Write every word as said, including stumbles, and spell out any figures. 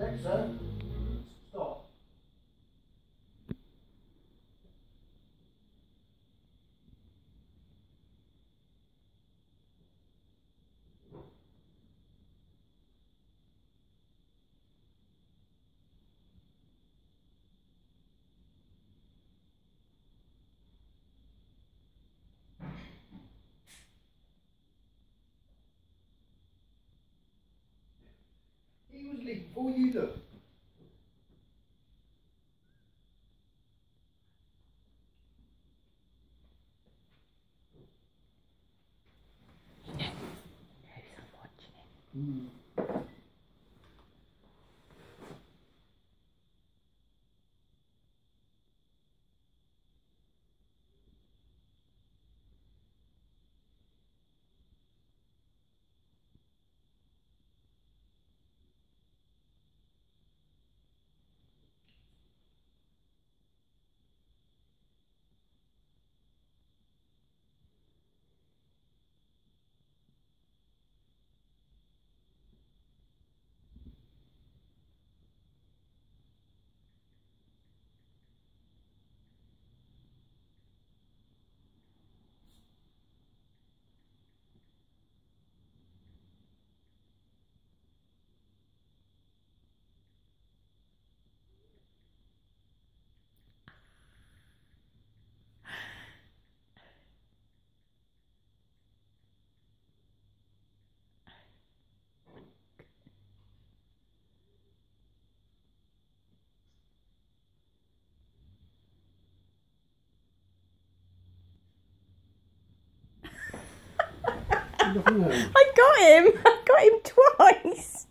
Alexa, stop. He was leaving before you look. He knows I'm watching him. Mm. I got him! I got him twice!